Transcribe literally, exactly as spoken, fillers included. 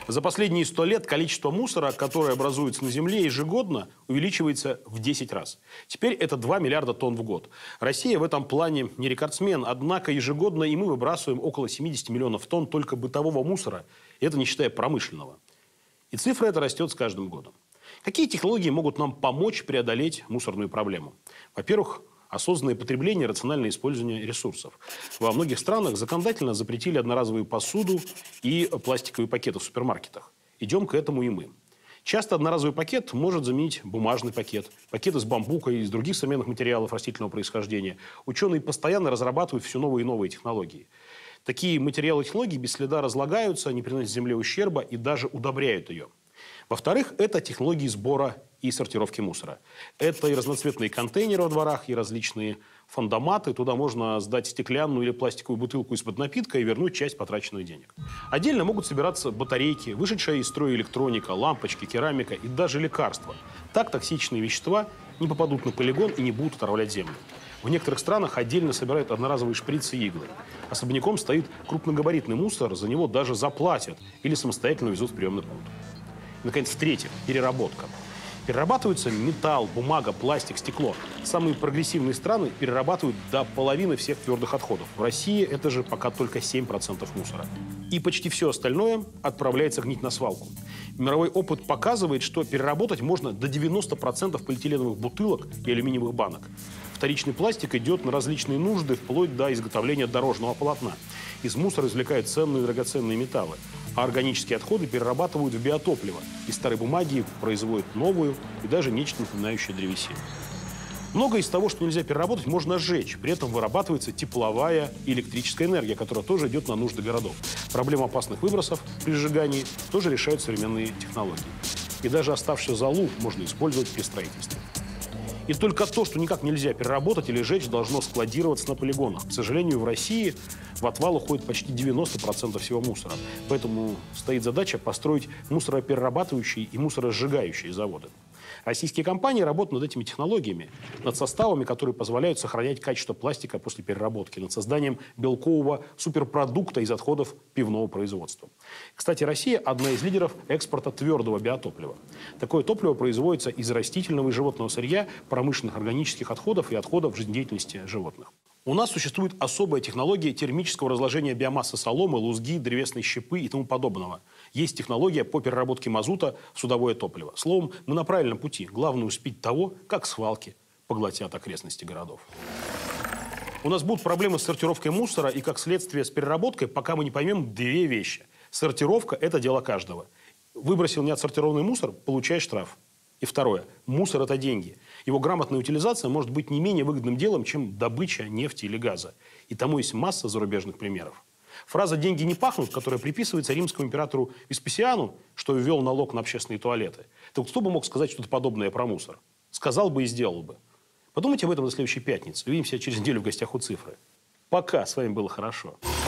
За последние сто лет количество мусора, которое образуется на Земле, ежегодно увеличивается в десять раз. Теперь это два миллиарда тонн в год. Россия в этом плане не рекордсмен, однако ежегодно и мы выбрасываем около семидесяти миллионов тонн только бытового мусора, и это не считая промышленного. И цифра эта растет с каждым годом. Какие технологии могут нам помочь преодолеть мусорную проблему? Во-первых, осознанное потребление и рациональное использование ресурсов. Во многих странах законодательно запретили одноразовую посуду и пластиковые пакеты в супермаркетах. Идем к этому и мы. Часто одноразовый пакет может заменить бумажный пакет, пакет из бамбука и из других современных материалов растительного происхождения. Ученые постоянно разрабатывают все новые и новые технологии. Такие материалы и технологии без следа разлагаются, не приносят Земле ущерба и даже удобряют ее. Во-вторых, это технологии сбора и сортировки мусора. Это и разноцветные контейнеры во дворах, и различные фондоматы. Туда можно сдать стеклянную или пластиковую бутылку из-под напитка и вернуть часть потраченных денег. Отдельно могут собираться батарейки, вышедшая из строя электроника, лампочки, керамика и даже лекарства. Так токсичные вещества не попадут на полигон и не будут отравлять землю. В некоторых странах отдельно собирают одноразовые шприцы и иглы. Особняком стоит крупногабаритный мусор, за него даже заплатят или самостоятельно везут в приемный пункт. Наконец, в-третьих, переработка. Перерабатываются металл, бумага, пластик, стекло. Самые прогрессивные страны перерабатывают до половины всех твердых отходов. В России это же пока только семь процентов мусора. И почти все остальное отправляется гнить на свалку. Мировой опыт показывает, что переработать можно до девяноста процентов полиэтиленовых бутылок и алюминиевых банок. Вторичный пластик идет на различные нужды, вплоть до изготовления дорожного полотна. Из мусора извлекают ценные и драгоценные металлы. А органические отходы перерабатывают в биотопливо. Из старой бумаги производят новую и даже нечто напоминающее древесину. Многое из того, что нельзя переработать, можно сжечь. При этом вырабатывается тепловая и электрическая энергия, которая тоже идет на нужды городов. Проблему опасных выбросов при сжигании тоже решают современные технологии. И даже оставшуюся золу можно использовать при строительстве. И только то, что никак нельзя переработать или сжечь, должно складироваться на полигонах. К сожалению, в России в отвал уходит почти девяносто процентов всего мусора. Поэтому стоит задача построить мусороперерабатывающие и мусоросжигающие заводы. Российские компании работают над этими технологиями, над составами, которые позволяют сохранять качество пластика после переработки, над созданием белкового суперпродукта из отходов пивного производства. Кстати, Россия – одна из лидеров экспорта твердого биотоплива. Такое топливо производится из растительного и животного сырья, промышленных органических отходов и отходов жизнедеятельности животных. У нас существует особая технология термического разложения биомассы соломы, лузги, древесной щепы и тому подобного. Есть технология по переработке мазута в судовое топливо. Словом, мы на правильном пути. Главное успеть того, как свалки поглотят окрестности городов. У нас будут проблемы с сортировкой мусора и, как следствие, с переработкой, пока мы не поймем две вещи. Сортировка – это дело каждого. Выбросил неотсортированный мусор – получай штраф. И второе. Мусор – это деньги. Его грамотная утилизация может быть не менее выгодным делом, чем добыча нефти или газа. И тому есть масса зарубежных примеров. Фраза «деньги не пахнут», которая приписывается римскому императору Веспасиану, что ввел налог на общественные туалеты. Так кто бы мог сказать что-то подобное про мусор? Сказал бы и сделал бы. Подумайте об этом до следующей пятницы. Увидимся через неделю в гостях у «Цифры». Пока. С вами было хорошо.